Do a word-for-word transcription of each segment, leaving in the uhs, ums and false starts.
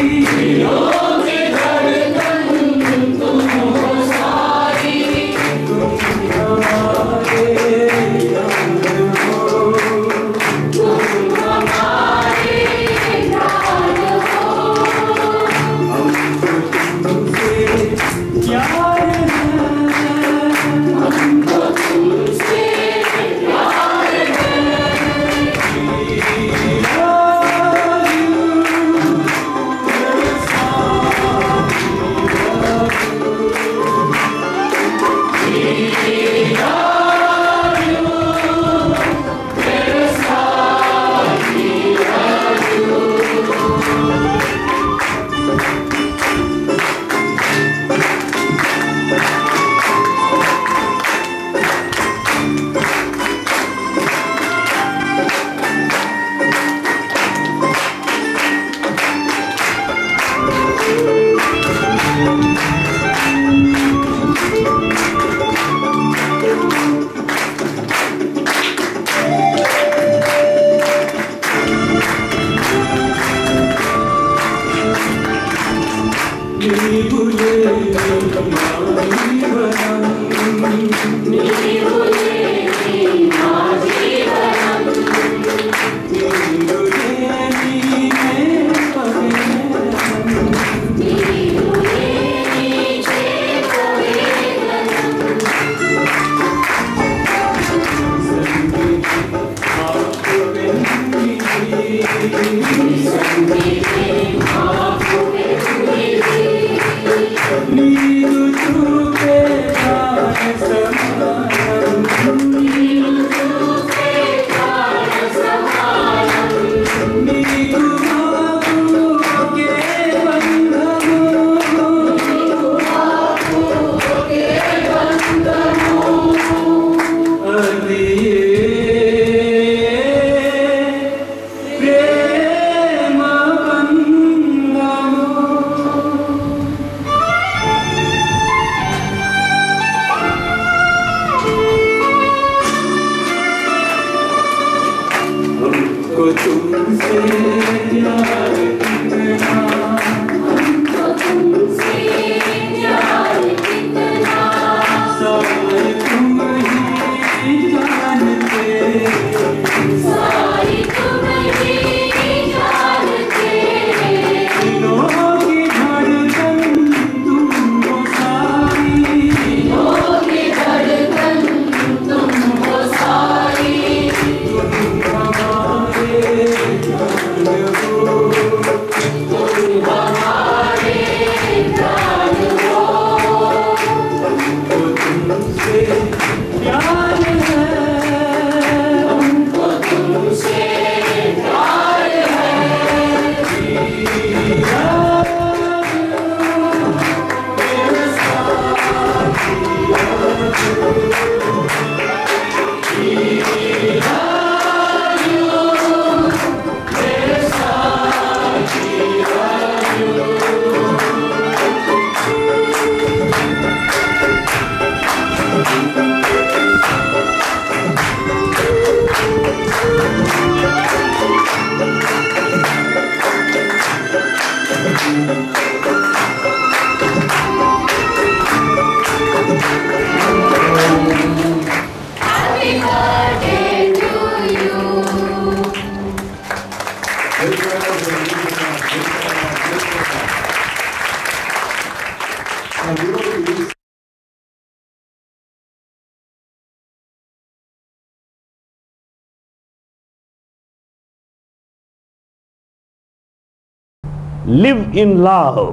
Live in love,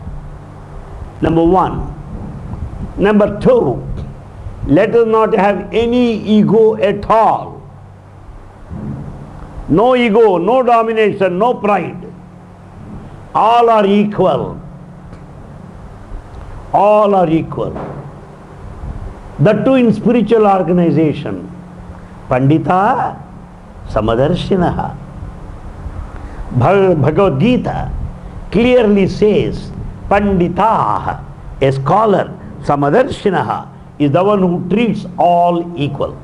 number one. Number two, let us not have any ego at all. No ego, no domination, no pride. All are equal. All are equal. That too in spiritual organization. Pandita Samadarshinaha. Bhagavad Gita clearly says, Panditaha, a scholar, Samadarshinaha, is the one who treats all equal.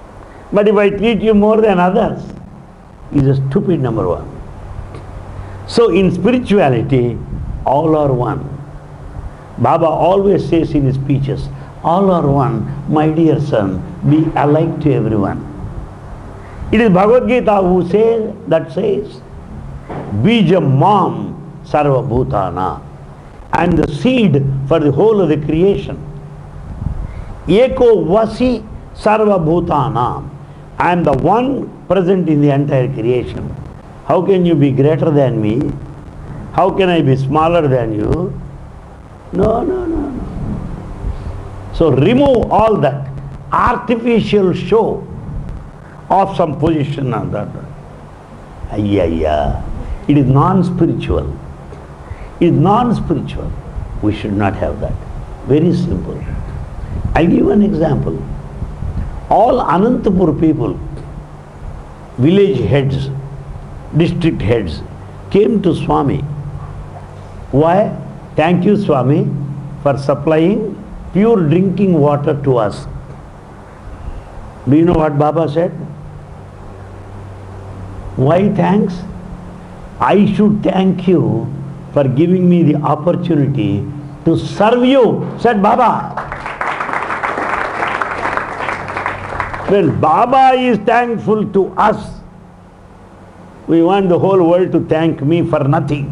But if I treat you more than others, is a stupid number one. So in spirituality, all are one. Baba always says in his speeches, all are one, my dear son, be alike to everyone. It is Bhagavad Gita who says, that says, Bijam Mam Sarva Bhutana. I am the seed for the whole of the creation. Eko Vasi Sarva Bhutana. I am the one present in the entire creation. How can you be greater than me? How can I be smaller than you? No, no, no, no. So remove all that artificial show of some position or that. Ayya, it is non-spiritual. It is non-spiritual. We should not have that. Very simple. I'll give you an example. All Anantapur people, village heads, district heads, came to Swami. Why? Thank you, Swami, for supplying pure drinking water to us. Do you know what Baba said? Why thanks? I should thank you for giving me the opportunity to serve you, said Baba. When Baba is thankful to us, we want the whole world to thank me for nothing.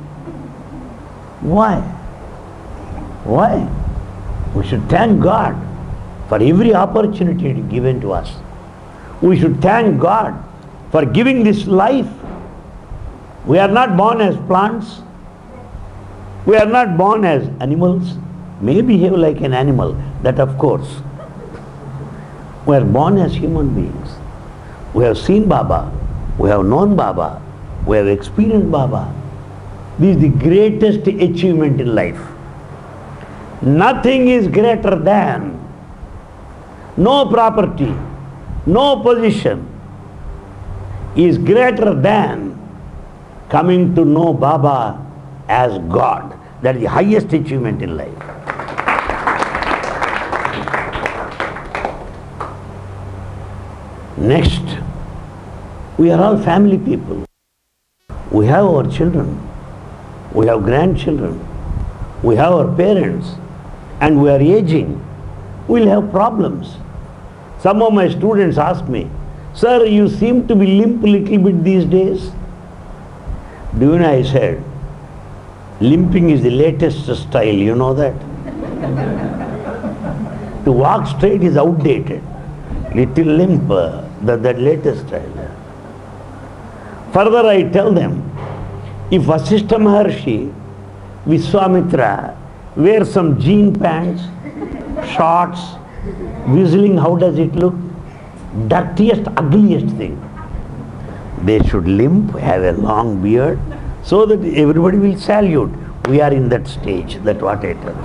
Why? Why? We should thank God for every opportunity given to us. We should thank God for giving this life. We are not born as plants. We are not born as animals. May behave like an animal, that of course. We are born as human beings. We have seen Baba. We have known Baba. We have experienced Baba. This is the greatest achievement in life. Nothing is greater than, no property, no position is greater than coming to know Baba as God. That is the highest achievement in life. Next, we are all family people. We have our children. We have grandchildren. We have our parents. And we are aging. We will have problems. Some of my students ask me, sir, you seem to be limp a little bit these days. Do you know, I said, limping is the latest style, you know that? To walk straight is outdated. Little limp, uh, that, that latest style. Further I tell them, if Vasishtha Maharshi, Vishwamitra, wear some jean pants, shorts, whistling, how does it look? Dirtiest, ugliest thing. They should limp, have a long beard, so that everybody will salute. We are in that stage, that's what I tell.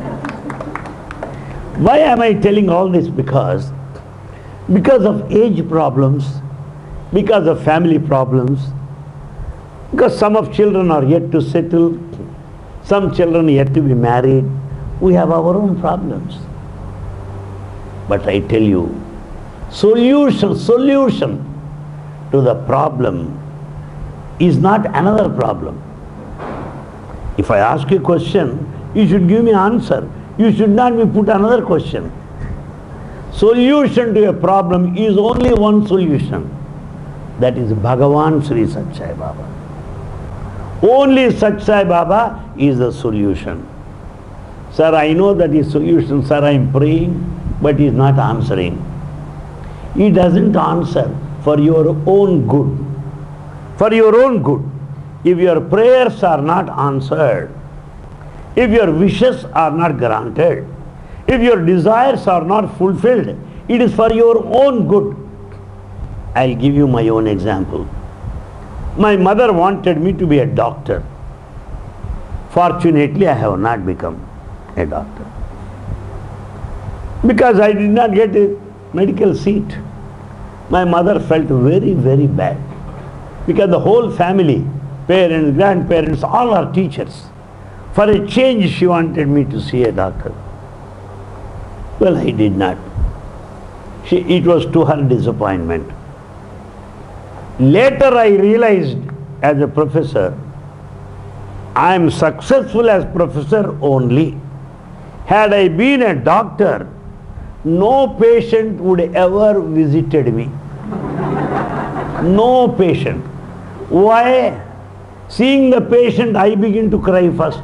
Why am I telling all this? Because, because of age problems, because of family problems, because some of children are yet to settle, some children yet to be married, we have our own problems. But I tell you, solution, solution to the problem is not another problem. If I ask you a question, you should give me an answer. You should not be put another question. Solution to a problem is only one solution. That is Bhagavan Sri Sathya Sai Baba. Only Sathya Sai Baba is the solution. Sir, I know that is solution. Sir, I am praying, but he is not answering. He doesn't answer for your own good. For your own good. If your prayers are not answered, if your wishes are not granted, if your desires are not fulfilled, it is for your own good. I'll give you my own example. My mother wanted me to be a doctor. Fortunately, I have not become a doctor. Because I did not get a medical seat. My mother felt very, very bad. Because the whole family, parents, grandparents, all are teachers. For a change, she wanted me to see a doctor. Well, I did not. She, it was to her disappointment. Later I realized as a professor I am successful as professor only. Had I been a doctor, no patient would ever visited me. No patient. Why? Seeing the patient, I begin to cry first.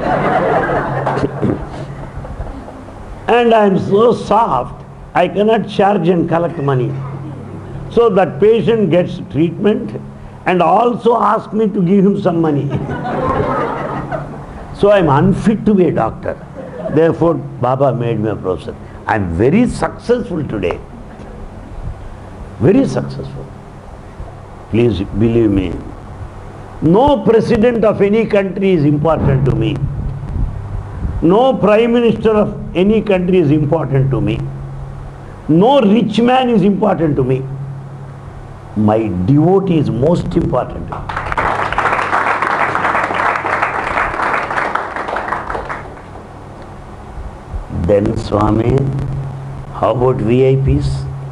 And I am so soft, I cannot charge and collect money. So that patient gets treatment and also asks me to give him some money. So I am unfit to be a doctor. Therefore, Baba made me a professor. I am very successful today. Very successful. Please believe me. No president of any country is important to me. No prime minister of any country is important to me. No rich man is important to me. My devotee is most important to me. Then Swami, how about V I Ps?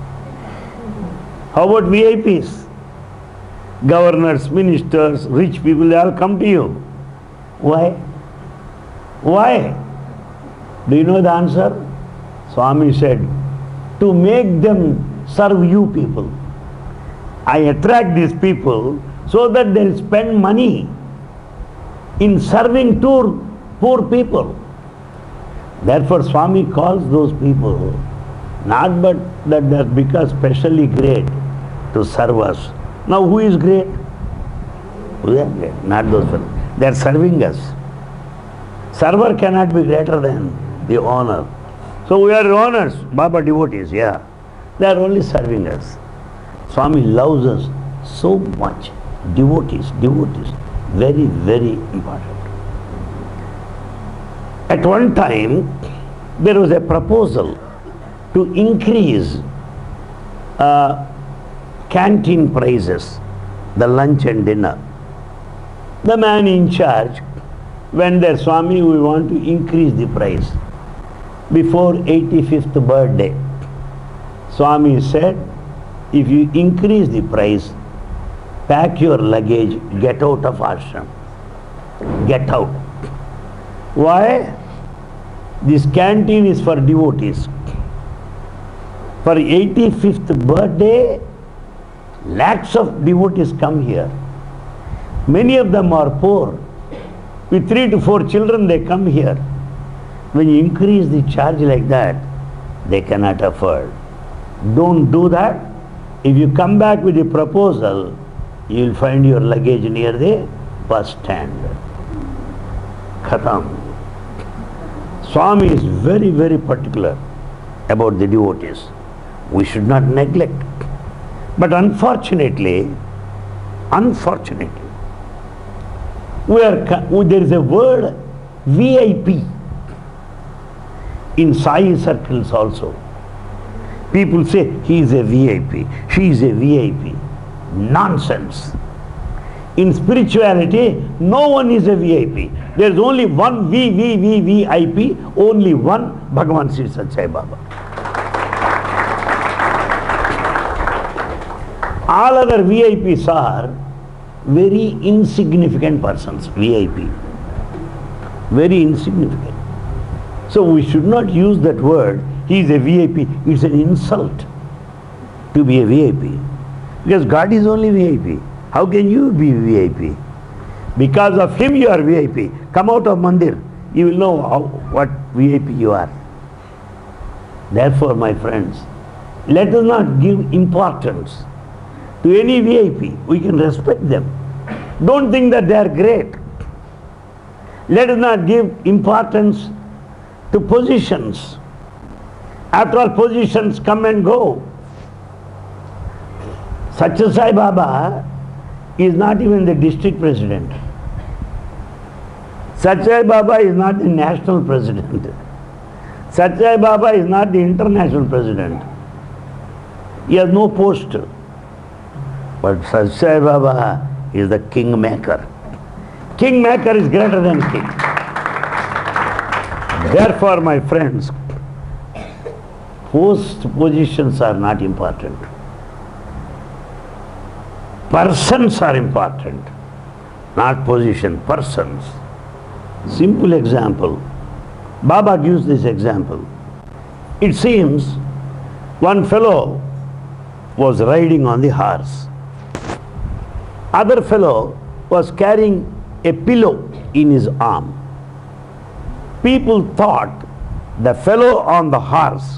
How about V I Ps? Governors, ministers, rich people, they all come to you. Why? Why? Do you know the answer? Swami said, to make them serve you people. I attract these people so that they'll spend money in serving to poor people. Therefore, Swami calls those people not but that they have become specially great to serve us. Now, who is great? Who is great? Not those people. They are serving us. Server cannot be greater than the owner. So we are owners, Baba devotees, yeah. They are only serving us. Swami loves us so much. Devotees, devotees. Very, very important. At one time, there was a proposal to increase uh, canteen prices, the lunch and dinner. The man in charge went there, Swami, we want to increase the price before eighty-fifth birthday. Swami said, if you increase the price, pack your luggage, get out of ashram. Get out. Why? This canteen is for devotees. For eighty-fifth birthday, lakhs of devotees come here. Many of them are poor. With three to four children, they come here. When you increase the charge like that, they cannot afford. Don't do that. If you come back with a proposal, you will find your luggage near the bus stand. Khatam. Swami is very, very particular about the devotees. We should not neglect. But unfortunately, unfortunately, we are, there is a word V I P in Sai circles also. People say he is a V I P, she is a V I P. Nonsense. In spirituality, no one is a V I P. There is only one V V V V I P, only one Bhagavan Sri Sathya Sai Baba. All other V I Ps are very insignificant persons, V I P. Very insignificant. So we should not use that word, he is a V I P. It's an insult to be a V I P. Because God is only V I P. How can you be V I P? Because of him you are V I P. Come out of Mandir, you will know how, what V I P you are. Therefore, my friends, let us not give importance to any V I P. We can respect them. Don't think that they are great. Let us not give importance to positions. After all, positions come and go. Sathya Sai Baba is not even the district president. Sathya Sai Baba is not the national president. Sathya Sai Baba is not the international president. He has no post. But Sathya Sai Baba is the kingmaker. Kingmaker is greater than king. Therefore, my friends, post positions are not important. Persons are important, not position, persons. Simple example. Baba gives this example. It seems one fellow was riding on the horse. Other fellow was carrying a pillow in his arm. People thought the fellow on the horse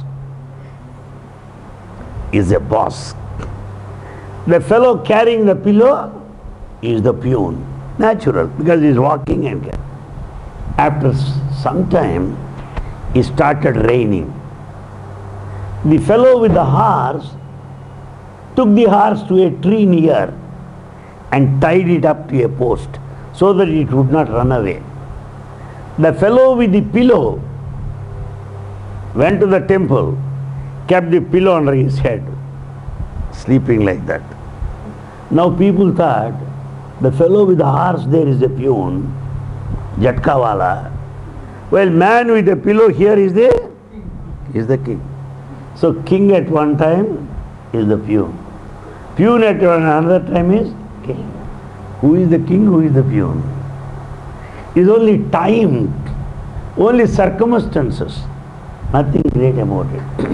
is a boss. The fellow carrying the pillow is the peon. Natural, because he is walking and carrying. After some time, it started raining. The fellow with the horse took the horse to a tree near and tied it up to a post so that it would not run away. The fellow with the pillow went to the temple, kept the pillow under his head, sleeping like that. Now people thought the fellow with the horse there is a peon, Jatkawala. Well, man with a pillow here is the, is the king. So king at one time is the peon. Peon at another time is king. Who is the king, who is the peon? Is only time, only circumstances, nothing great about it.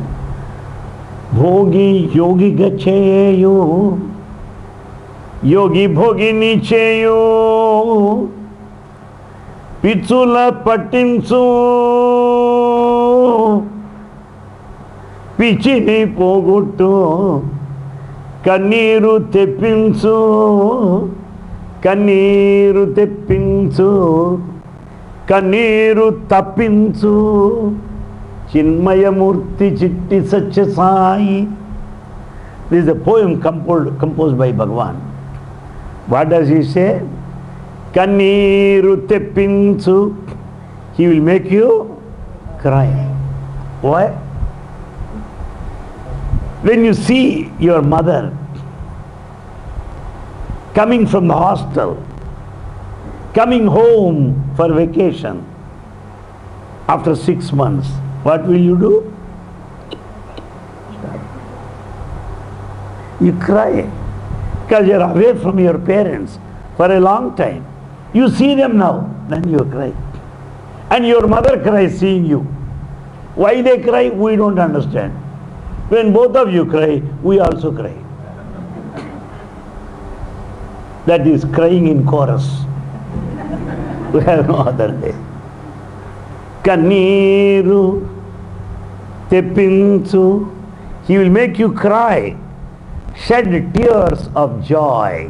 Bhogi yogi gacheyo, yogi bhogi nicheyo, pichula patinsu, pichini poguttu, kanniru teppinsu, kanniru teppinsu, kanniru tappinsu, Chinmayamurti Chitti Satya Sai. This is a poem composed, composed by Bhagavan. What does he say? Kanniru teppinsu. He will make you cry. Why? When you see your mother coming from the hostel, coming home for vacation after six months, what will you do? You cry because you are away from your parents for a long time. You see them now, then you cry. And your mother cries seeing you. Why they cry, we don't understand. When both of you cry, we also cry. That is crying in chorus. We have no other way. Kanniru teppinsu. He will make you cry, shed tears of joy.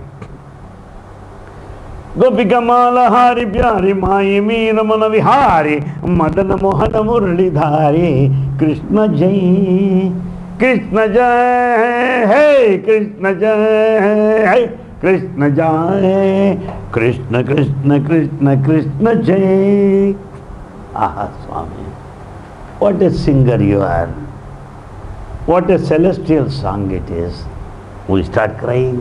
Gopika mala hari pyari mai meera mana vihari madana mohana murli dhari Krishna jai Krishna jai hey Krishna jai hey Krishna jai Krishna Krishna Krishna Krishna jai. Aha, Swami, what a singer you are. What a celestial song it is. We start crying.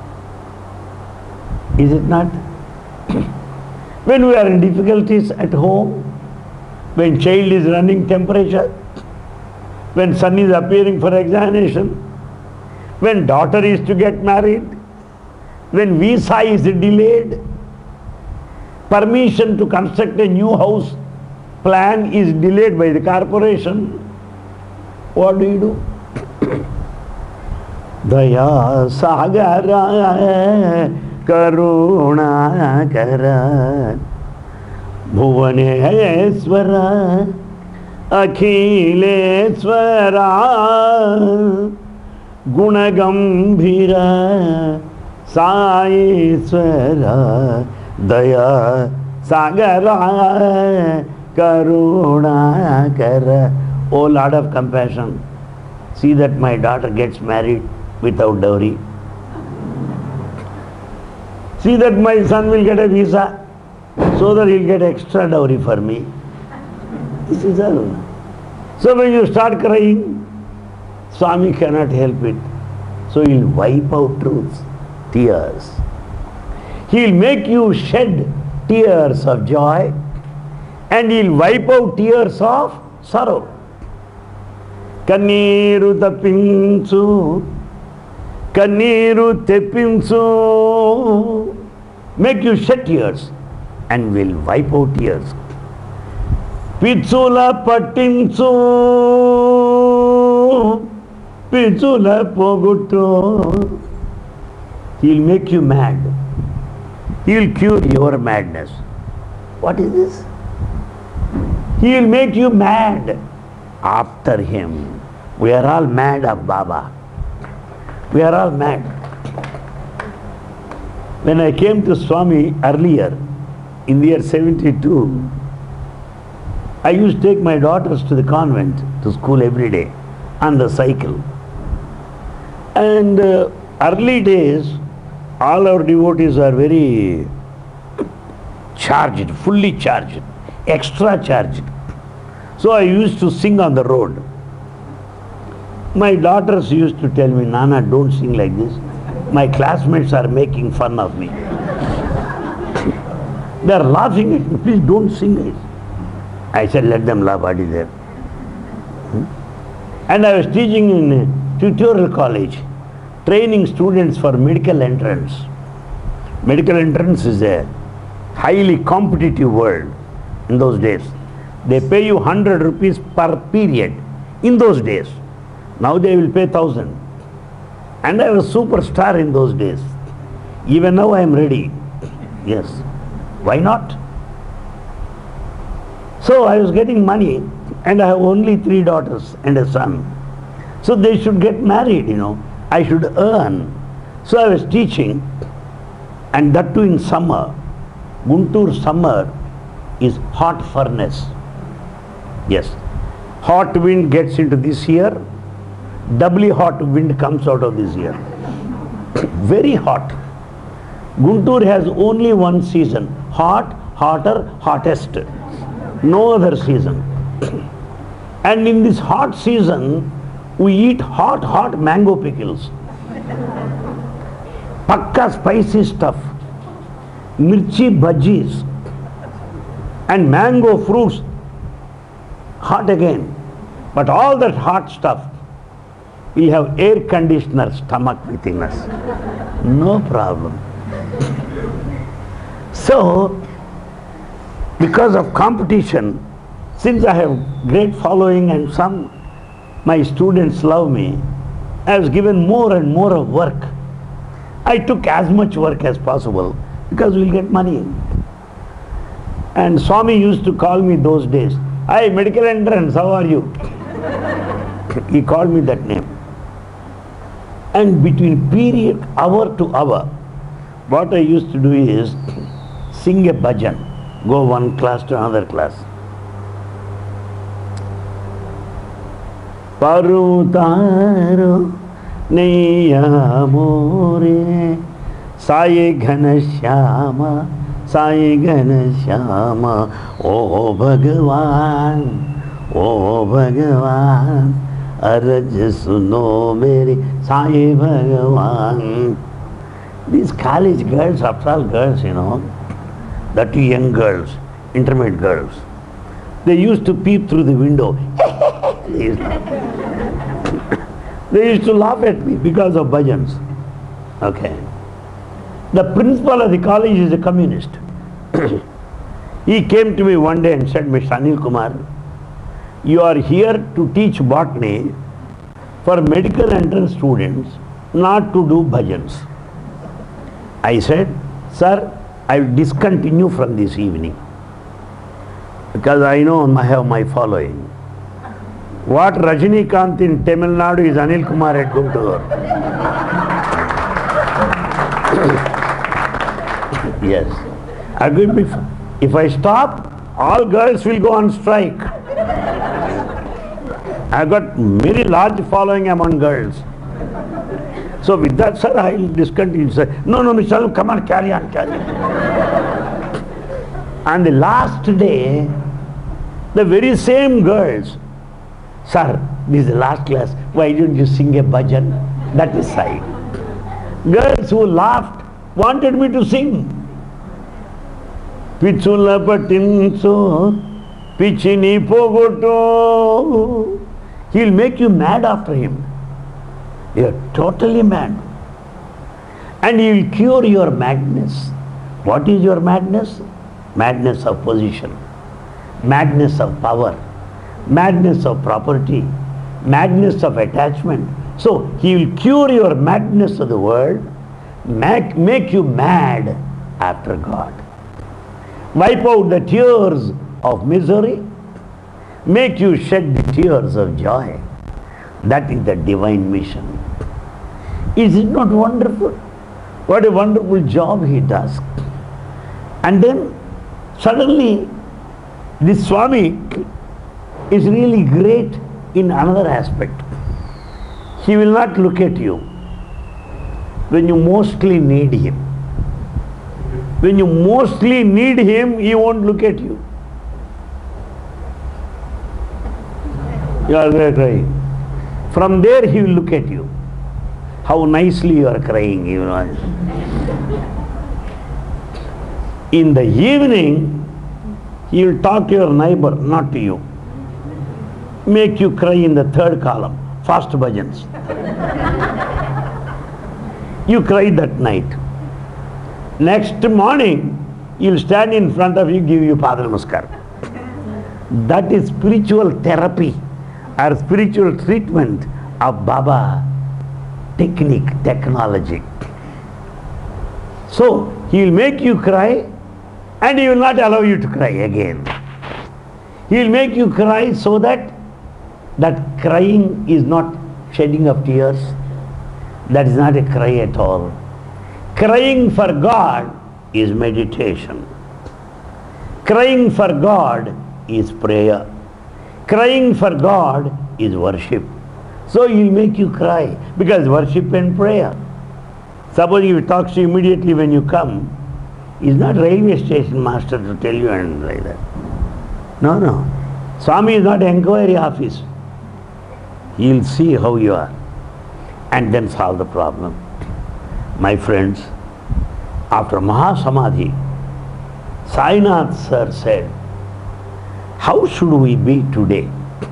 Is it not? When we are in difficulties at home, when child is running temperature, when son is appearing for examination, when daughter is to get married, when visa is delayed, permission to construct a new house plan is delayed by the corporation, what do you do? Daya Sagara Karuna Kara Bhuvaneswara Akhileswara Gunagambhira Saiswara Daya Sagara Karuna Kara. Oh Lord of compassion, see that my daughter gets married without dowry. See that my son will get a visa so that he'll get extra dowry for me. This is all. So when you start crying, Swami cannot help it. So he'll wipe out truths, tears. He'll make you shed tears of joy and he'll wipe out tears of sorrow. Kanniru tappinsu, kanniru teppinsu. Make you shed tears. and will wipe out tears. Pichula patinchu, pichula pogutu. He'll make you mad. He'll cure your madness. What is this? He'll make you mad. After him, we are all mad of Baba. We are all mad. When I came to Swami earlier, in the year seventy-two, I used to take my daughters to the convent, to school every day, on the cycle. And uh, early days, all our devotees are very charged, fully charged, extra charged. So I used to sing on the road. My daughters used to tell me, Nana, don't sing like this. My classmates are making fun of me. They are laughing at me. Please don't sing it. I said, let them laugh. What is there? Hmm? And I was teaching in a tutorial college, training students for medical entrance. Medical entrance is a highly competitive world in those days. They pay you one hundred rupees per period in those days. Now they will pay one thousand. And I was superstar in those days. Even now I am ready. Yes. Why not? So I was getting money, and I have only three daughters and a son. So they should get married, you know. I should earn. So I was teaching, and that too in summer. Guntur summer is hot furnace. Yes. Hot wind gets into this ear, doubly hot wind comes out of this ear. Very hot. Guntur has only one season. Hot, hotter, hottest. No other season. And in this hot season, we eat hot, hot mango pickles. Pakka spicy stuff. Mirchi bhajis. And mango fruits. Hot again. But all that hot stuff, we have air conditioner stomach within us. No problem. So, because of competition, since I have great following and some, my students love me, I was given more and more of work. I took as much work as possible because we'll get money. And Swami used to call me those days, "Hi, medical entrance, how are you?" He called me that name. And between period, hour to hour, what I used to do is sing a bhajan, go one class to another class. Parutaro Neya More Saye Ghana Shyama Saye Ghana Shyama O Bhagavan O Bhagavan Araj Suno Mere Saye Bhagavan. These college girls, after all girls, you know, that young girls, intermediate girls, they used to peep through the window. They used to, they used to laugh at me because of bhajans. Okay. The principal of the college is a communist. He came to me one day and said, "Mister Anil Kumar, you are here to teach botany for medical entrance students, not to do bhajans." I said, "Sir, I will discontinue from this evening because I know I have my following. What Rajinikanth in Tamil Nadu is Anil Kumar at Guntur." Yes. I'm going to be, if I stop, all girls will go on strike. I've got very large following among girls. So with that, sir, I will discontinue. Sir, no, no, Mister Come on, carry on, carry on. And the last day, the very same girls, "Sir, this is the last class. Why don't you sing a bhajan?" That is side. Girls who laughed wanted me to sing. Pichula patinso, pichini pogoto. He'll make you mad after him. You're totally mad. And he will cure your madness. What is your madness? madness of position, madness of power, madness of property, madness of attachment. So he will cure your madness of the world, make, make you mad after God. Wipe out the tears of misery, make you shed the tears of joy. That is the divine mission. Is it not wonderful? What a wonderful job he does. And then suddenly this Swami is really great in another aspect. He will not look at you when you mostly need him. When you mostly need him, he won't look at you. You are crying. From there he will look at you. How nicely you are crying, you know. In the evening, he will talk to your neighbor, not to you. Make you cry in the third column, fast bhajans. You cry that night. Next morning, he will stand in front of you, give you Pada Namaskar. That is spiritual therapy or spiritual treatment of Baba technique, technology. So, he will make you cry and he will not allow you to cry again. He will make you cry so that that crying is not shedding of tears. That is not a cry at all. Crying for God is meditation. Crying for God is prayer. Crying for God is worship. So he will make you cry because worship and prayer. Suppose he talks to you immediately when you come, he is not railway station master to tell you and like that. No, no. Swami is not enquiry office. He will see how you are and then solve the problem. My friends, after Mahasamadhi, Sainath sir said, how should we be today?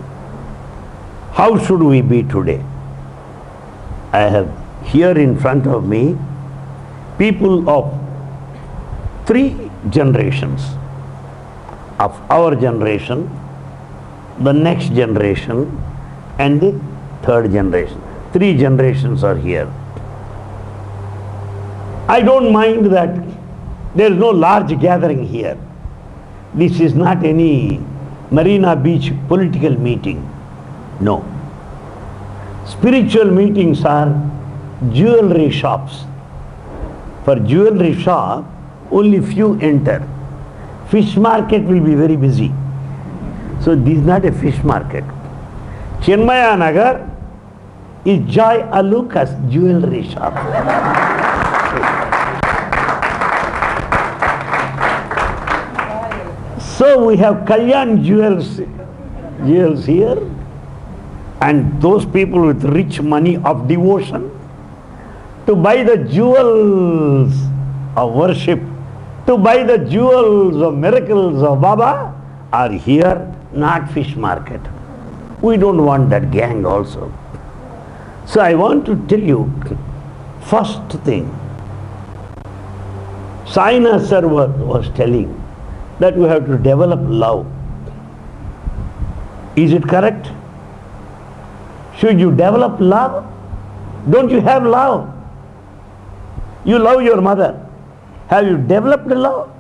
How should we be today? I have here in front of me people of three generations. Of our generation, the next generation, and the third generation. Three generations are here. I don't mind that there is no large gathering here. This is not any Marina Beach political meeting. No. Spiritual meetings are jewelry shops. For jewelry shop, only few enter. Fish market will be very busy. So this is not a fish market. Chinmaya Nagar is Joy Alukas jewelry shop. So we have Kalyan jewels, jewels here, and those people with rich money of devotion to buy the jewels of worship, to buy the jewels of miracles of Baba are here, not fish market. We don't want that gang also. So I want to tell you, first thing, Sainath sir was, was telling that we have to develop love. Is it correct? Should you develop love? Don't you have love? You love your mother. Have you developed love?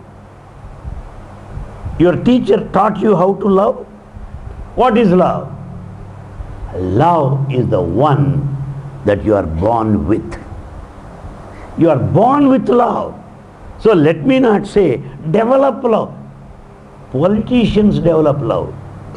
Your teacher taught you how to love? What is love? Love is the one that you are born with. You are born with love. So let me not say develop love. Politicians develop love.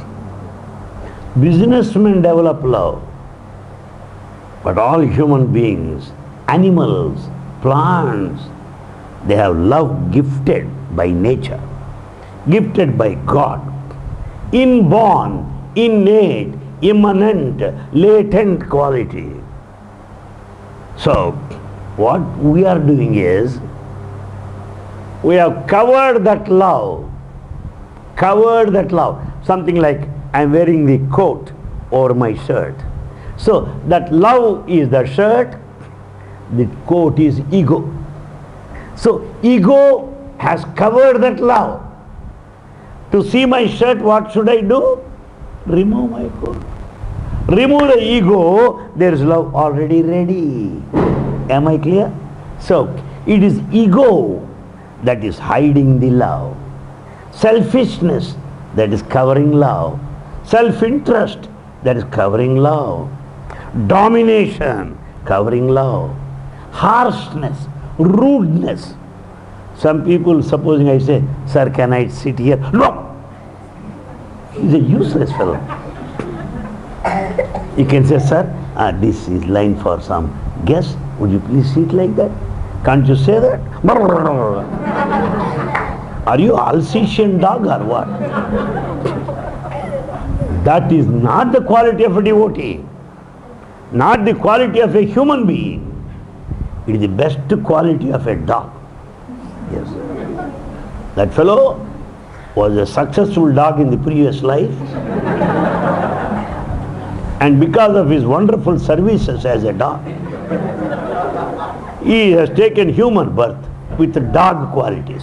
Businessmen develop love. But all human beings, animals, plants, they have love gifted by nature, gifted by God. Inborn, innate, immanent, latent quality. So, what we are doing is, we have covered that love, covered that love. Something like, I am wearing the coat over my shirt. So, that love is the shirt, the coat is ego. So, ego has covered that love. To see my shirt, what should I do? Remove my coat. Remove the ego, there is love already ready. Am I clear? So, it is ego that is hiding the love. Selfishness that is covering love. Self-interest that is covering love. Domination covering love. Harshness, rudeness. Some people, supposing I say, sir, can I sit here? No! He's a useless fellow. You can say, sir, ah, this is line for some guest. Would you please sit like that? Can't you say that? Are you Alsatian dog or what? That is not the quality of a devotee. Not the quality of a human being. It is the best quality of a dog. Yes. That fellow was a successful dog in the previous life. And because of his wonderful services as a dog, he has taken human birth with dog qualities.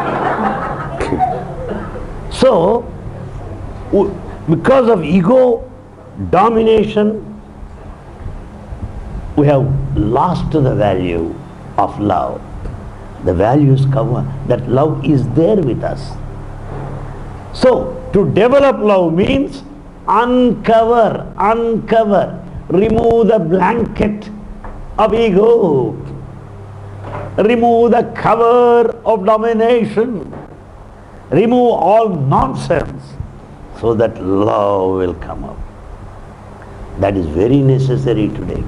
So, because of ego, domination, we have lost the value of love. The value is covered, that love is there with us. So, to develop love means uncover, uncover, remove the blanket of ego, remove the cover of domination, remove all nonsense, so that love will come up. That is very necessary today.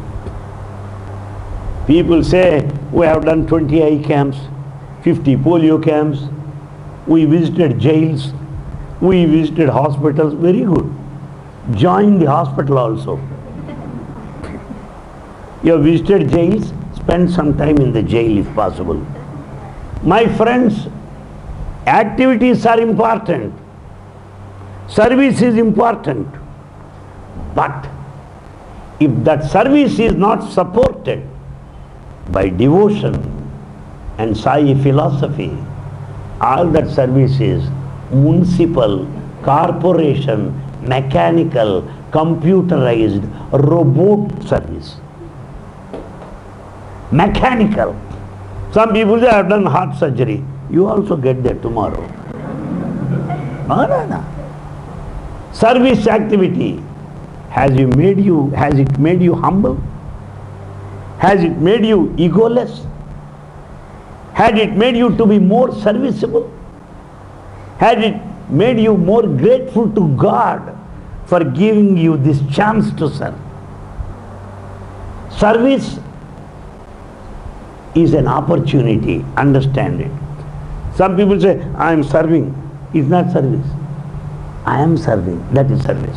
People say, we have done twenty eye camps, fifty polio camps, we visited jails, we visited hospitals. Very good. Join the hospital also. You have visited jails, spend some time in the jail if possible. My friends, activities are important. Service is important. But if that service is not supported by devotion and Sai philosophy, all that service is municipal, corporation, mechanical, computerized, robot service. Mechanical. Some people say, I have done heart surgery. You also get there tomorrow. No, no, no. Service activity. Has you made you, has it made you humble? Has it made you egoless? Had it made you to be more serviceable? Had it made you more grateful to God for giving you this chance to serve? Service is an opportunity, understand it. Some people say, I am serving. It's not service. I am serving, that is service.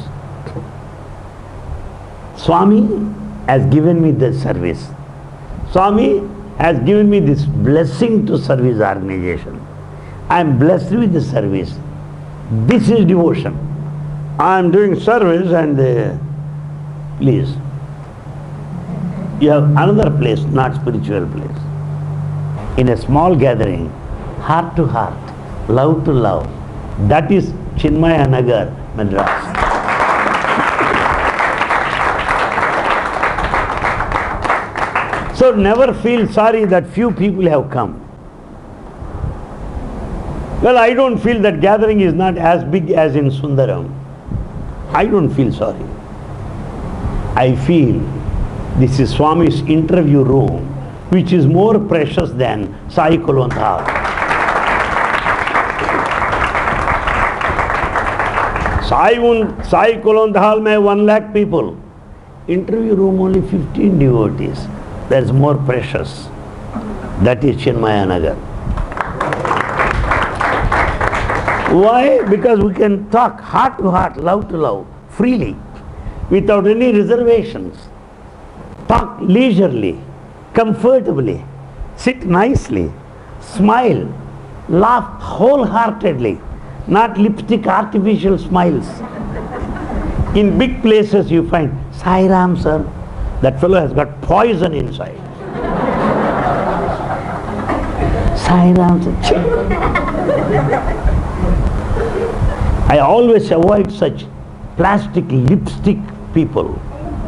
Swami has given me this service. Swami has given me this blessing to service organization. I am blessed with the service. This is devotion. I am doing service and uh, please, you have another place, not spiritual place. In a small gathering, heart to heart, love to love. That is Chinmaya Nagar, Madras. So never feel sorry that few people have come. Well, I don't feel that gathering is not as big as in Sundaram. I don't feel sorry. I feel this is Swami's interview room, which is more precious than Sai Kulwant Hall. Sai, Sai Kulwant Hall may one lakh people. Interview room only fifteen devotees. That's more precious. That is Chinmaya Nagar. Why? Because we can talk heart to heart, love to love, freely, without any reservations. Talk leisurely, comfortably, sit nicely, smile, laugh wholeheartedly, not lipstick artificial smiles. In big places you find, Sai Ram sir, that fellow has got poison inside. Sai Ram. I always avoid such plastic lipstick people.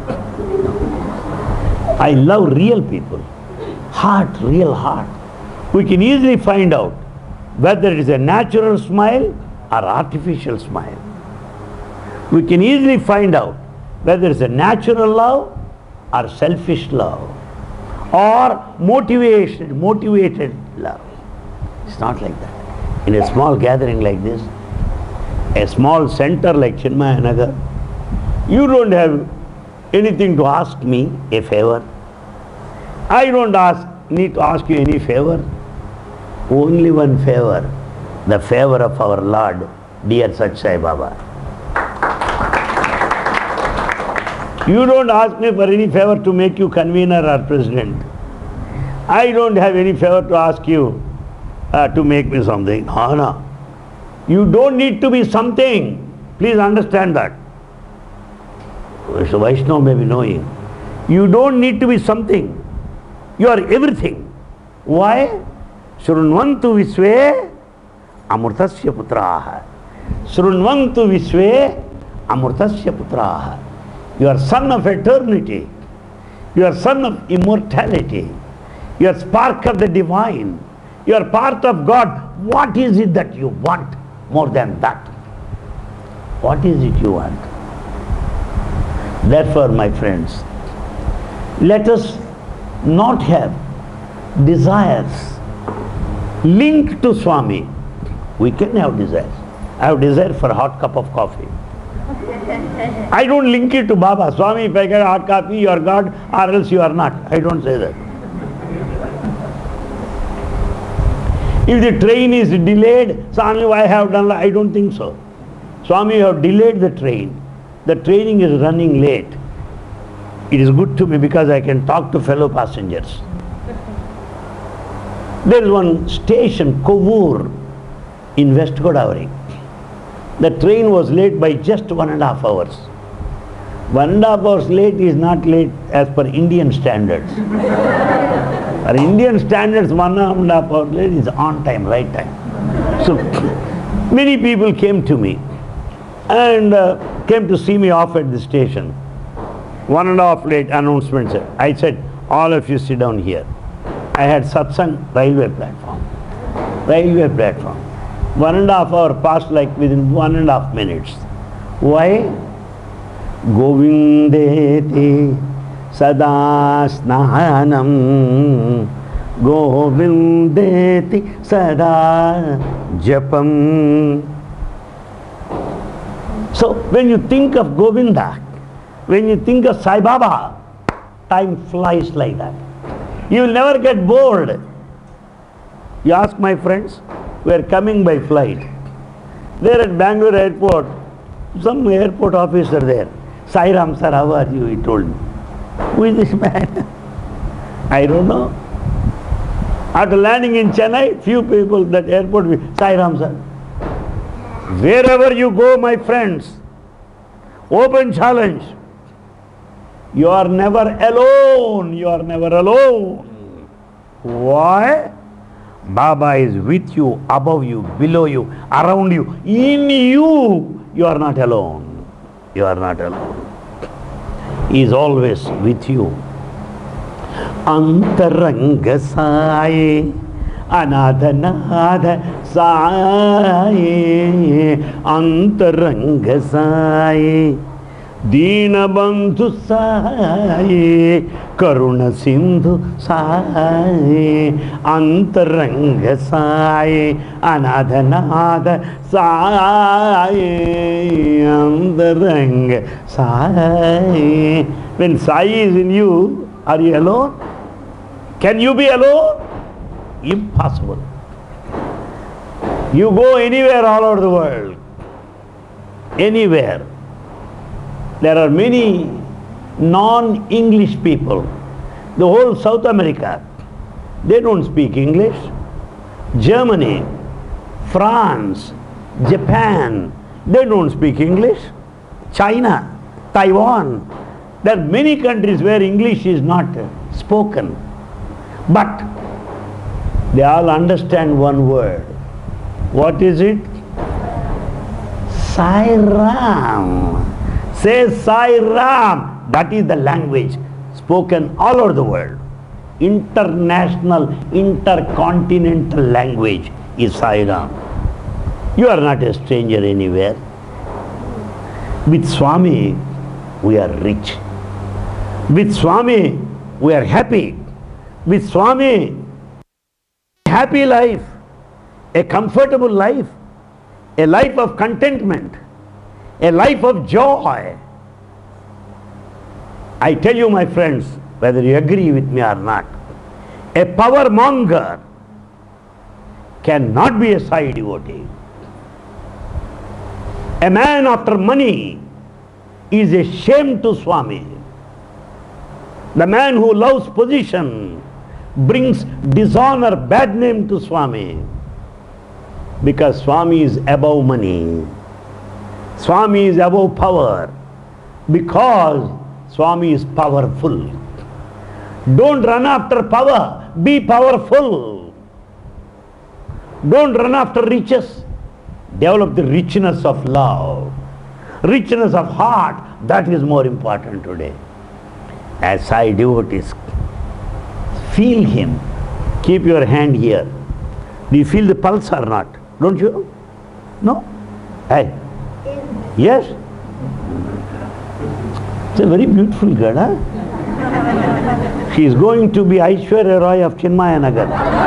I love real people. Heart, real heart. We can easily find out whether it is a natural smile or artificial smile. We can easily find out whether it's a natural love or selfish love or motivation, motivated love. It's not like that. In a small gathering like this, a small center like Chinmaya Nagar, you don't have anything to ask me a favor. I don't ask, need to ask you any favor. Only one favor, the favor of our Lord, dear Sat Sai Baba. You don't ask me for any favor to make you convener or president. I don't have any favor to ask you uh, to make me something. No, no. You don't need to be something. Please understand that. So Vaishnava may be knowing. You don't need to be something. You are everything. Why? Shrunvantu Visve Amurtasya Putraha. Shrunvantu Visve Amurtasya Putraha. You are son of eternity. You are son of immortality. You are spark of the divine. You are part of God. What is it that you want more than that? What is it you want? Therefore, my friends, let us not have desires linked to Swami. We can have desires. I have desire for a hot cup of coffee. I don't link it to Baba. Swami, if I get a hot coffee, you are God, or else you are not. I don't say that. If the train is delayed, Swami, why have done that? I don't think so. Swami, you have delayed the train. The train is running late. It is good to me because I can talk to fellow passengers. There is one station, Kovur, in West Godavari. The train was late by just one and a half hours. One and a half hours late is not late as per Indian standards. For Indian standards, one and a half hours late is on time, right time. So many people came to me and uh, came to see me off at the station. One and a half late announcement, sir. I said, all of you sit down here. I had satsang railway platform. Railway platform. One and a half hour passed like within one and a half minutes. Why? Govindeti sada snāhanam Govindeti sada japam. So when you think of Govinda, when you think of Sai Baba, time flies like that. You will never get bored. You ask my friends, we are coming by flight. There at Bangalore airport, some airport officer there. Sai Ram sir, how are you? He told me. Who is this man? I don't know. After landing in Chennai, few people that airport, Sai Ram sir. Wherever you go, my friends, open challenge. You are never alone. You are never alone. Why? Baba is with you, above you, below you, around you, in you. You are not alone. You are not alone. He is always with you. Antaranga Sai, Anadhanadha Sai, Antaranga Sai, Deenabandhu Sai, Karuna Sindhu Sai, Antaranga Sai, Anadhanadha Sai, Antaranga Sai. When Sai is in you, are you alone? Can you be alone? Impossible. You go anywhere all over the world, anywhere. There are many non-English people. The whole South America, they don't speak English. Germany, France, Japan, they don't speak English. China, Taiwan, there are many countries where English is not spoken. But They all understand one word. What is it? Sai Ram. Say Sai Ram. That is the language spoken all over the world. International, intercontinental language is Sai Ram. You are not a stranger anywhere. With Swami, we are rich. With Swami, we are happy. With Swami, happy life, a comfortable life, a life of contentment, a life of joy. I tell you, my friends, whether you agree with me or not, a power monger cannot be a Sai devotee. A man after money is a shame to Swami. The man who loves position brings dishonor, bad name to Swami. Because Swami is above money. Swami is above power. Because Swami is powerful. Don't run after power, be powerful. Don't run after riches. Develop the richness of love, richness of heart. That is more important today. As Sai devotees, feel him. Keep your hand here. Do you feel the pulse or not? Don't you? No? Hey. Yes? It's a very beautiful girl, huh? She is going to be Aishwarya Roy of Chinmaya Nagar.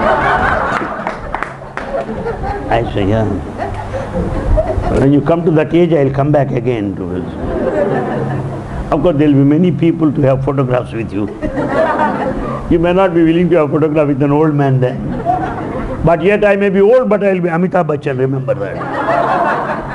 Aishwarya. When you come to that age, I will come back again to this. Of course, there will be many people to have photographs with you. You may not be willing to have a photograph with an old man then. But yet I may be old, but I will be Amitabh Bachchan, remember that.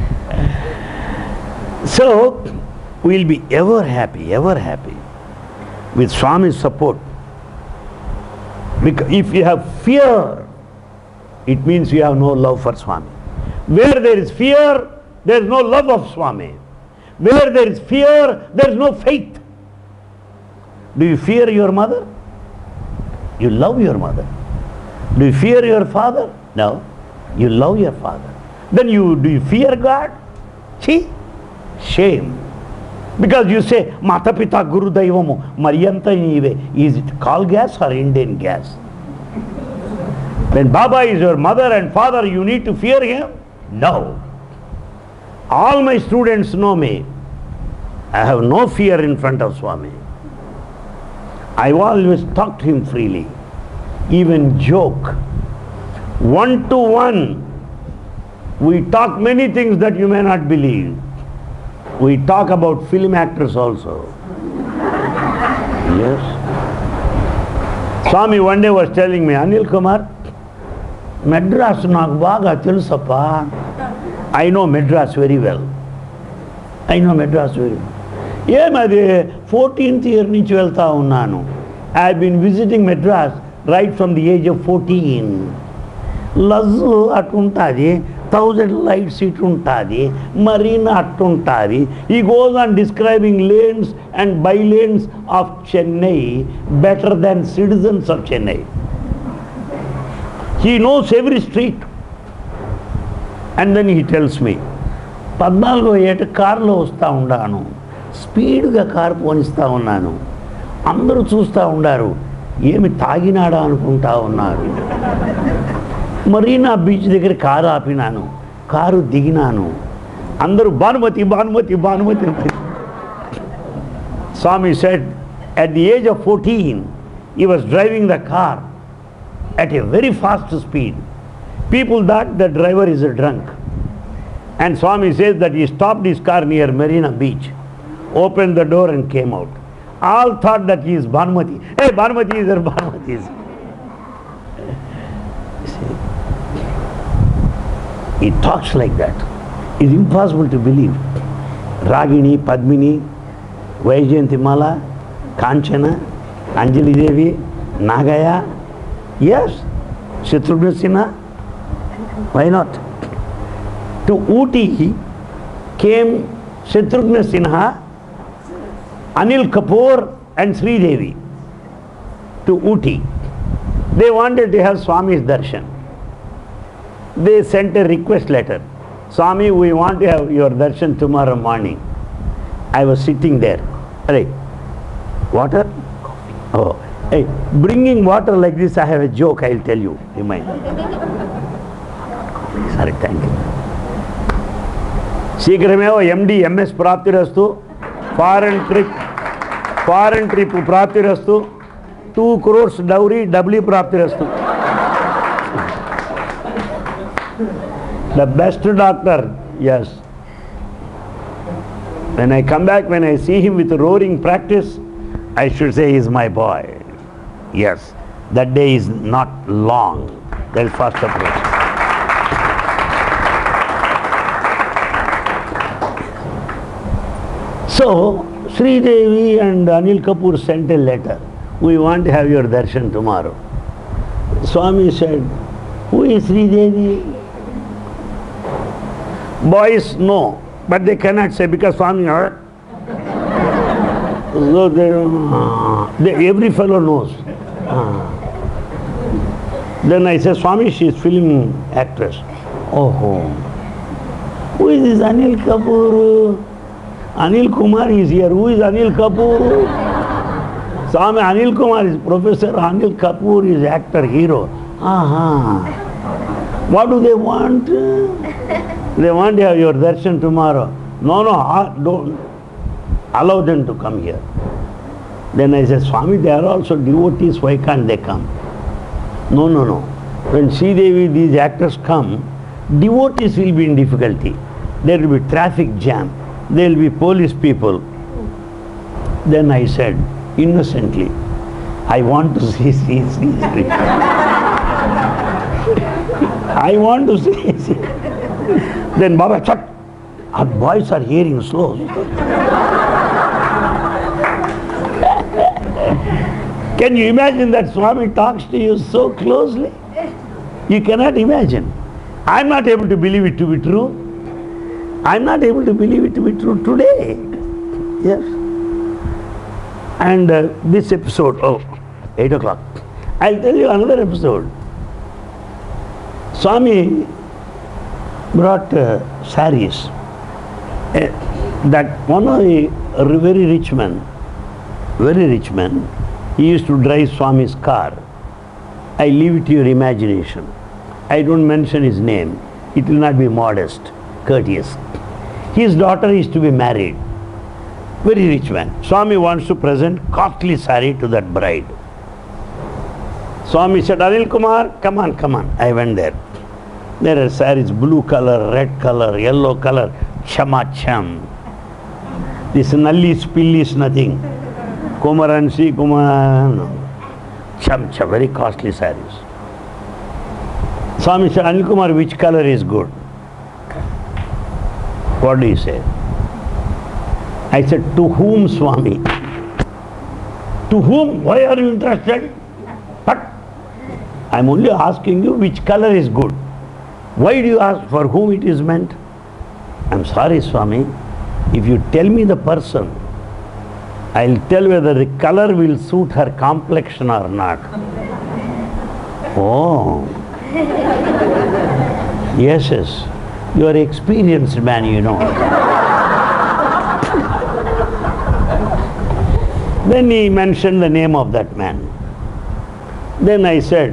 So, we will be ever happy, ever happy with Swami's support. Because if you have fear, it means you have no love for Swami. Where there is fear, there is no love of Swami. Where there is fear, there is no faith. Do you fear your mother? You love your mother. Do you fear your father? No. You love your father. Then you do you fear God? See? Shame. Because you say, Mata Pita Guru Daivamu, Mariyanta Nive. Is it coal gas or Indian gas? When Baba is your mother and father, you need to fear him? No. All my students know me. I have no fear in front of Swami. I always talk to him freely. Even joke. One to one. We talk many things that you may not believe. We talk about film actors also. Yes. Swami one day was telling me, Anil Kumar, Madras నాకు బాగా తెలుసప్పా. I know Madras very well. I know Madras very well. ఏమది fourteenth year నుంచి వెళ్తా ఉన్నాను. I have been visiting Madras right from the age of fourteen. లజ్జు అటుంటుంది, thousand lights ఇటుంటుంది, marina అటుంటుంది. He goes on describing lanes and by-lanes of Chennai better than citizens of Chennai. He knows every street. And then he tells me, పద్నాలుగో ఏట కారులో వస్తూ ఉన్నాను, స్పీడ్గా car పోనిస్తూ ఉన్నాను. అందరూ చూస్తూ ఉన్నారు, ఏమి తాగినాడా అనుకుంటా ఉన్నారు. మరీనా బీచ్ దగ్గర కారు ఆపినాను, కారు దిగినాను. అందరూ Bhanumathi Bhanumathi Bhanumathi. Swami said, at the age of fourteen, he was driving the car at a very fast speed. People thought the driver is a drunk. And Swami says that he stopped his car near Marina Beach, opened the door and came out. All thought that he is Bhanumati. Hey, Bhanumati is there, Bhanumati is. He talks like that. It's impossible to believe. Ragini, Padmini, Vaijayantimala, Kanchana, Anjali Devi, Nagaya. Yes, Shatrugna Sinha. Why not? To Ooty came Shatrugna Sinha, Anil Kapoor and Sri Devi to Ooty. They wanted to have Swami's darshan. They sent a request letter. Swami, we want to have your darshan tomorrow morning. I was sitting there. Hey, water? Oh, hey, bringing water like this, I have a joke, I'll tell you. You mind? Sorry, thank you. Shigramevo M D M S Praptirastu, foreign trip, foreign trip Praptirastu, two crores dowry, doubly Praptirastu. The best doctor, yes. When I come back, when I see him with roaring practice, I should say he's my boy. Yes, that day is not long. That is fast approach. So, Sri Devi and Anil Kapoor sent a letter. We want to have your darshan tomorrow. Swami said, who is Sri Devi? Boys know, but they cannot say because Swami heard. So they, uh, they, every fellow knows. Uh. Then I said, Swami, she is film actress. Oh, who is this Anil Kapoor? Anil Kumar is here. Who is Anil Kapoor? Swami, Anil Kumar is Professor. Anil Kapoor is actor, hero. Aha. What do they want? They want to have your darshan tomorrow. No, no, don't allow them to come here. Then I said, Swami, they are also devotees, why can't they come? No, no, no. When Sri Devi, these actors come, devotees will be in difficulty. There will be traffic jam. There will be police people. Then I said, innocently, I want to see Sri Sri Sri. I want to see Sri. Then Baba, shut. Our boys are hearing slow. Can you imagine that Swami talks to you so closely? You cannot imagine. I'm not able to believe it to be true. I'm not able to believe it to be true today. Yes. And uh, this episode, oh, eight o'clock. I'll tell you another episode. Swami brought uh, saris. Uh, that one of the very rich men, very rich man, he used to drive Swami's car. I leave it to your imagination. I don't mention his name. It will not be modest, courteous. His daughter is to be married. Very rich man. Swami wants to present costly sari to that bride. Swami said, Anil Kumar, come on, come on. I went there. There are saris, blue color, red color, yellow color, chama cham. This nallis, pillis, nothing. Kumaransi, Kumar, no. Cham cham, very costly saris. Swami said, Anil Kumar, which color is good? What do you say? I said, to whom, Swami? To whom? Why are you interested? But I'm only asking you which color is good. Why do you ask for whom it is meant? I'm sorry, Swami. If you tell me the person, I'll tell whether the color will suit her complexion or not. Oh. Yes, yes. You are an experienced man, you know. Then he mentioned the name of that man. Then I said,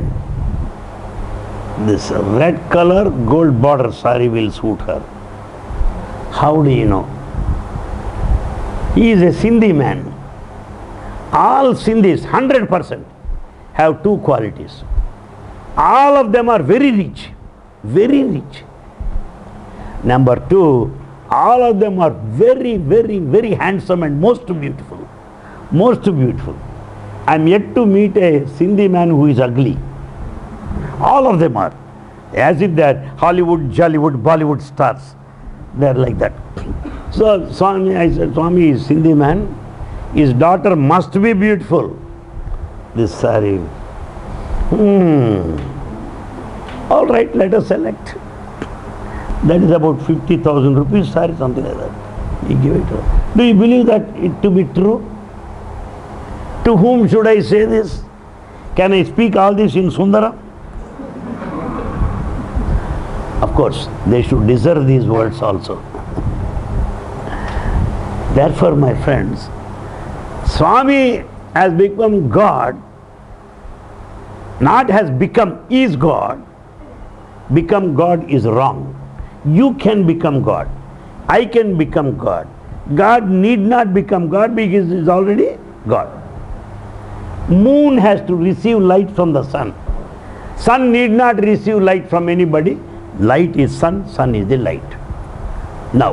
this red color, gold border sari will suit her. How do you know? He is a Sindhi man. All Sindhis, one hundred percent, have two qualities. All of them are very rich, very rich. Number two, all of them are very, very, very handsome and most beautiful. Most beautiful. I am yet to meet a Sindhi man who is ugly. All of them are. As if they are Hollywood, Jollywood, Bollywood stars. They are like that. So Swami, I said, Swami is Sindhi man. His daughter must be beautiful. This sari. Hmm. All right, let us select. That is about fifty thousand rupees sari, something like that. He gave it to her. Do you believe that it to be true? To whom should I say this? Can I speak all this in Sundaram? Of course, they should deserve these words also. Therefore, my friends, Swami has become God, not has become, is God. Become God is wrong. You can become God. I can become God. God need not become God because he is already God. Moon has to receive light from the sun. Sun need not receive light from anybody. Light is sun, sun is the light. Now,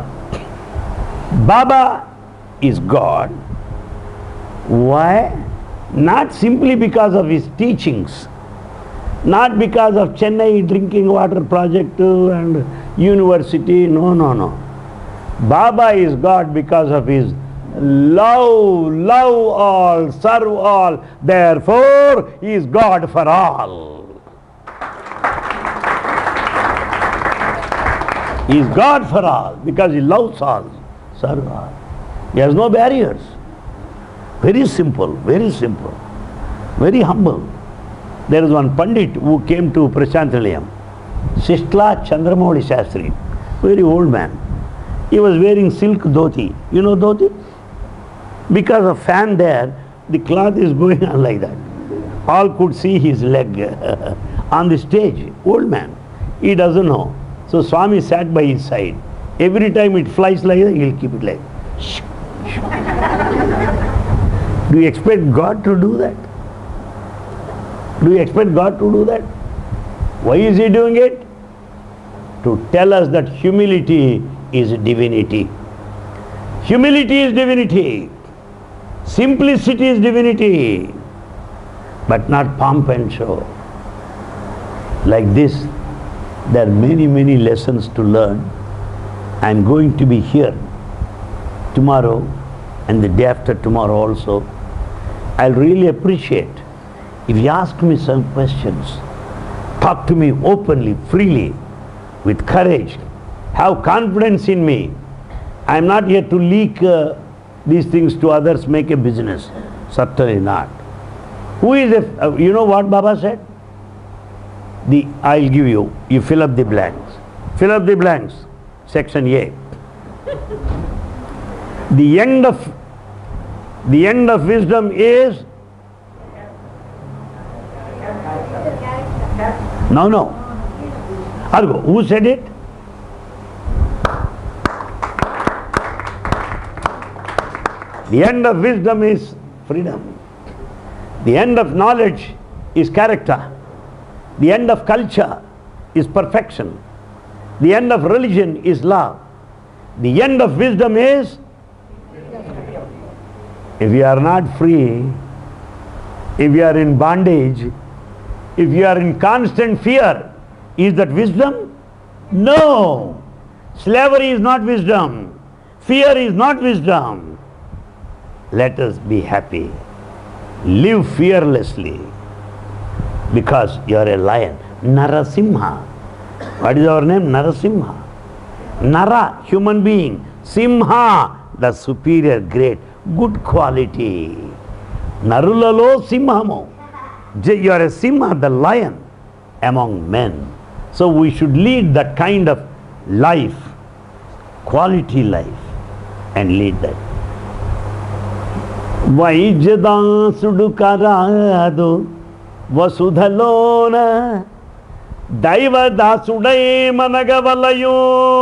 Baba is God. Why? Not simply because of his teachings, not because of Chennai drinking water project and university, no, no, no. Baba is God because of his love, love all, serve all, therefore he is God for all. He is God for all because he loves all, serve all. He has no barriers. Very simple, very simple, very humble. There is one Pandit who came to Prashantalayam, Sishtla Chandramouli Shastri, very old man. He was wearing silk dhoti. You know dhoti? Because of fan there, the cloth is going on like that. All could see his leg on the stage. Old man. He doesn't know. So Swami sat by his side. Every time it flies like that, he'll keep it like that. Do you expect God to do that? Do you expect God to do that? Why is he doing it? To tell us that humility is divinity. Humility is divinity. Simplicity is divinity. But not pomp and show. Like this, there are many, many lessons to learn. I am going to be here tomorrow and the day after tomorrow also. I'll really appreciate if you ask me some questions, talk to me openly, freely, with courage, have confidence in me. I am not here to leak uh, these things to others, make a business. Certainly not. Who is a, uh, you know what Baba said? The, I'll give you, you fill up the blanks. Fill up the blanks. Section A. The end of, the end of wisdom is, no, no. Argo, who said it? The end of wisdom is freedom. The end of knowledge is character. The end of culture is perfection. The end of religion is love. The end of wisdom is, if you are not free, if you are in bondage, if you are in constant fear, is that wisdom? No. Slavery is not wisdom. Fear is not wisdom. Let us be happy. Live fearlessly because you are a lion. Narasimha. What is our name? Narasimha. Nara, human being. Simha, the superior, great, good quality. Narulalo Simhamo. You are a Simha, the lion among men. So we should lead that kind of life, quality life, and lead that. వైద్యదాసుడు కరాదు వసుధలోన దైవదాసుడై మనగవలయు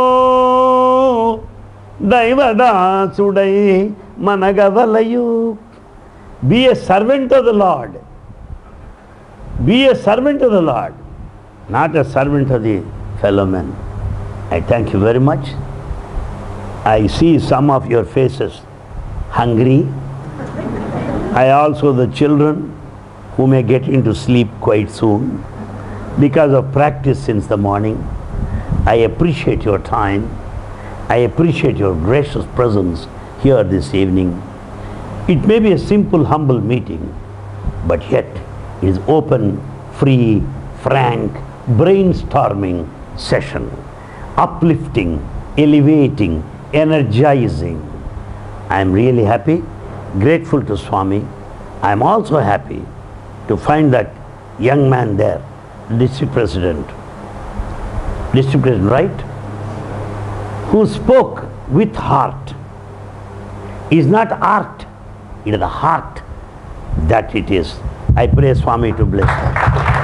దైవదాసుడై మనగవలయు. Be a servant of the Lord. Be a servant of the Lord, not a servant of the fellow men. I thank you very much. I see some of your faces hungry. I also the children who may get into sleep quite soon because of practice since the morning. I appreciate your time. I appreciate your gracious presence here this evening. It may be a simple, humble meeting, but yet it is open, free, frank, brainstorming session, uplifting, elevating, energizing. I am really happy, grateful to Swami. I am also happy to find that young man there, district president. District president, right? Who spoke with heart. Is not art, it is the heart that it is. I pray Swami to bless her.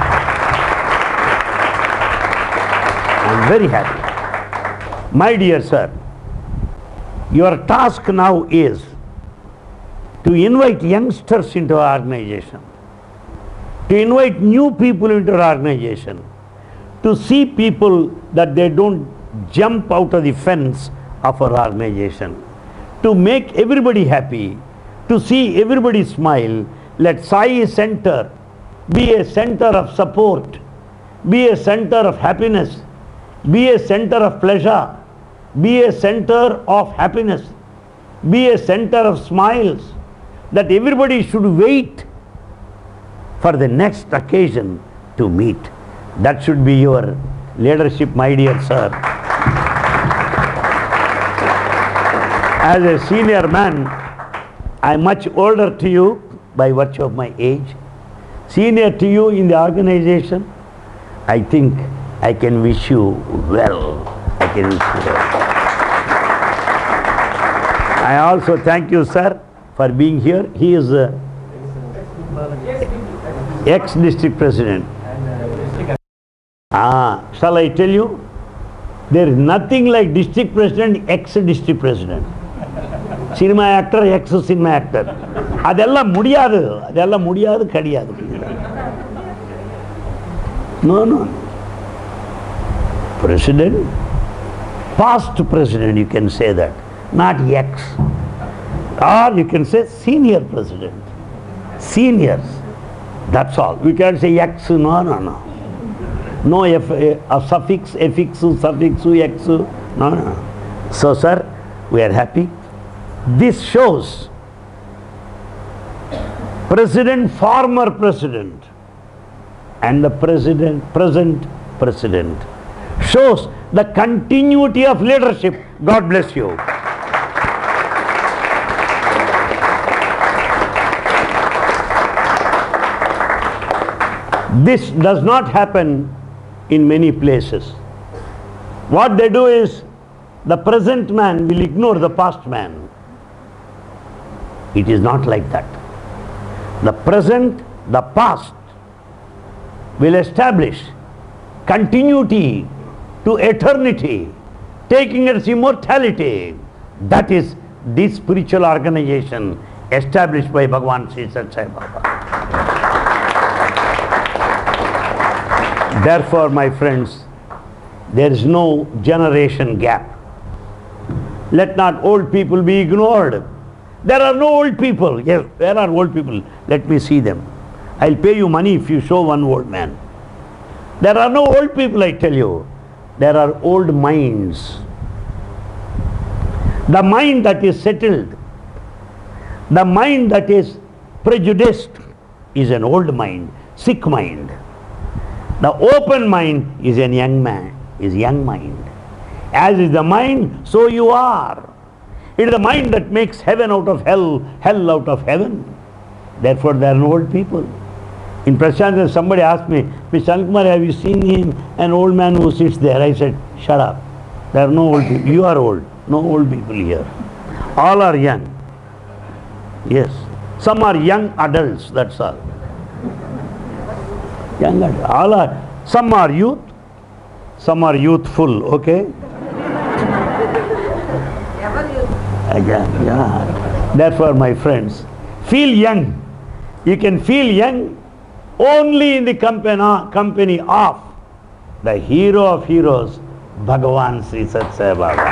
I am very happy. My dear sir, your task now is to invite youngsters into our organization, to invite new people into our organization, to see people that they don't jump out of the fence of our organization, to make everybody happy, to see everybody smile. Let Sai Center be a center of support, be a center of happiness, be a center of pleasure, be a center of happiness, be a center of smiles, that everybody should wait for the next occasion to meet. That should be your leadership, my dear sir. As a senior man, I am much older to you by virtue of my age, senior to you in the organization. I think I can wish you well. I can wish you well. I also thank you, sir, for being here. He is a ex-district president. Ah, shall I tell you? There is nothing like district president, ex-district president. Cinema actor, ex-cinema actor. அதெல்லாம் முடியாது, அதெல்லாம் முடியாது கிடையாது. No, no. President, past president, you can say that, not ex. Or you can say senior president. Seniors. That's all. We can't say ex, no, no, no. No F, a suffix, affix, suffix, ex, no, no. So, sir, we are happy. This shows president, former president, and the president, present president, shows the continuity of leadership. God bless you. This does not happen in many places. What they do is, the present man will ignore the past man. It is not like that. The present, the past will establish continuity to eternity, taking its immortality. That is this spiritual organization established by Bhagavan Sri Sathya Sai Baba. Therefore, my friends, there is no generation gap. Let not old people be ignored. There are no old people. Yes, where are old people? Let me see them. I'll pay you money if you show one old man. There are no old people, I tell you. There are old minds. The mind that is settled, the mind that is prejudiced is an old mind, sick mind. The open mind is a young man, is young mind. As is the mind, so you are. It is the mind that makes heaven out of hell, hell out of heaven. Therefore, there are no old people. In Prashant, somebody asked me, Mister Ankumar, have you seen him, an old man who sits there? I said, shut up. There are no old people. You are old. No old people here. All are young. Yes. Some are young adults, that's all. Young adults. All are. Some are youth. Some are youthful, okay? Yeah, yeah. Therefore, my friends, feel young. You can feel young only in the company, company of the hero of heroes, Bhagavan Sri Sathya Sai Baba.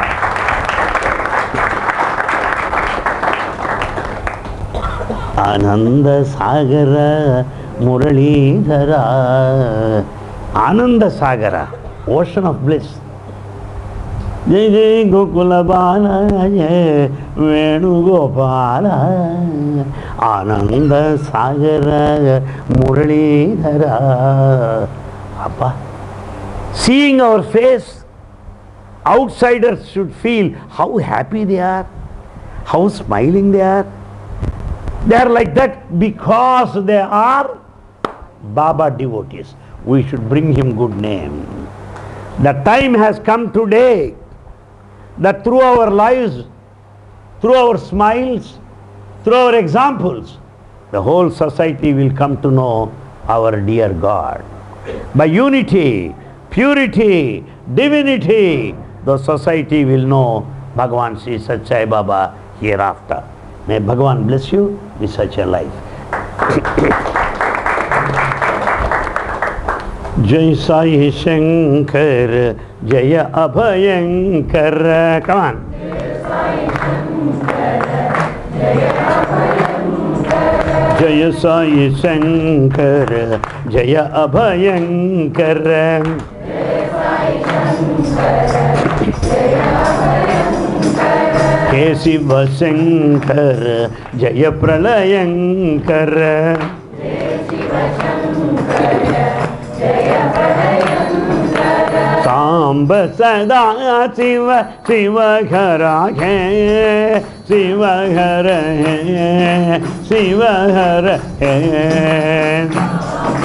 Ananda Sagara Muralidhara. Ananda Sagara, ocean of bliss. Jai Jai Gokula Bala Jai Venugopala Ananda Sagara Muralidhara. Appa, seeing our face, outsiders should feel how happy they are, how smiling they are. They are like that because they are Baba devotees. We should bring him good name. The time has come today that through our lives, through our smiles, through our examples, the whole society will come to know our dear God. By unity, purity, divinity, the society will know Bhagavan Sri Sathya Sai Baba hereafter. May Bhagavan bless you with such a life. Jai Sai Shankar, Jaya Abhayankar. Come on. Jaya Sai Shankar, Jaya Abhayankar. He Shiva Shankar, Jaya Pralayankar. Samba Sada Shiva, Shiva Hara Hai, Shiva Hara Hai, Shiva Hara Hai.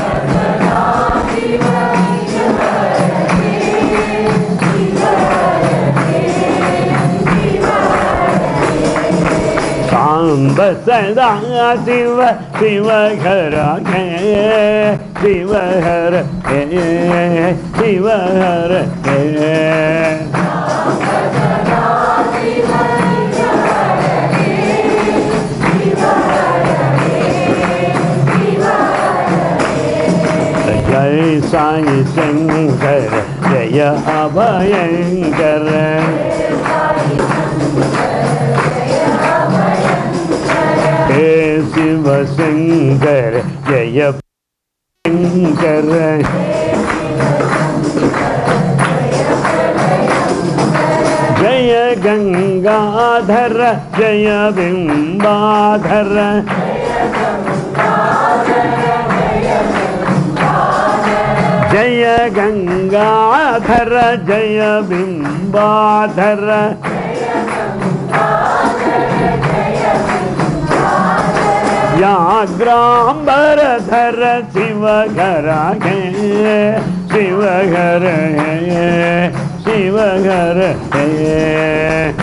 Samba Sada Shiva, Shiva Hara Hai, Shiva Hara Hai, Shiva Hara Hai. Jai Sai Shankar, Jaya Abhayankar. He Shiva Shankar, Jaya Shankar. Jaya Gangadhara, Jaya Bimbadhara. Jaya Gangadhara, Jaya Bimbadhara. Yagrambara Dhara Shiva Hara Hai, Shiva Hara Hai, Shiva Hara Hai.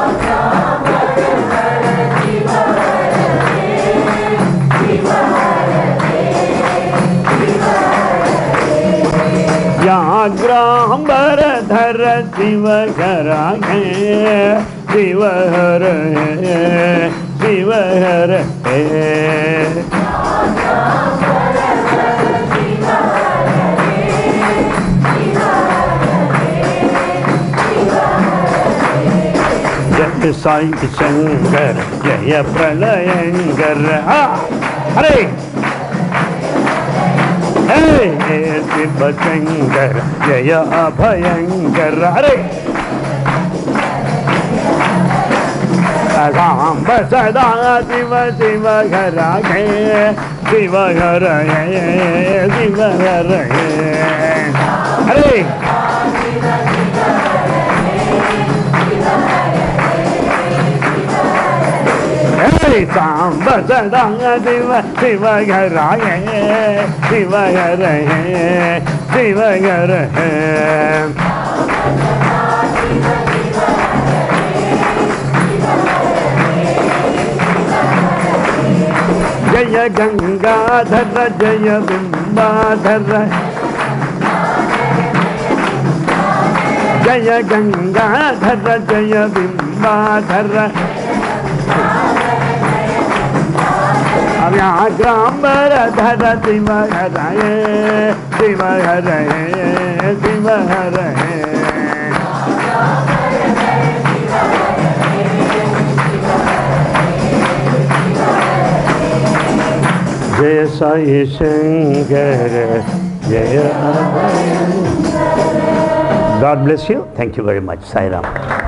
Yagrambara Dhara Shiva Hara Hai, Shiva Hara Hai, Shiva Hara Hai. Jai Sai Shankar, Jaya Pralayankar. Ah, Hare! Hey, Shiva Shankar, Jaya Abhayankar. Hare! Samba Sada Shiva, Shiva Hara Hai, Shiva Hara Hai, Shiva Hara Hai. Hare! Hey, Samba Sada Shiva, Shiva Hara Hai, Shiva Hara Hai, Shiva Hara Hai. Jaya Gangadhara, Jaya Bimbadhara. Jaya Gangadhara, Jaya Bimbadhara. Yagrambara Dhara Shiva Hara Hai, Shiva Hara Hai, Shiva Hara Hai. Jai Sai Shankar, Jaya Abhayankar. God bless you. Thank you very much. Sai Ram.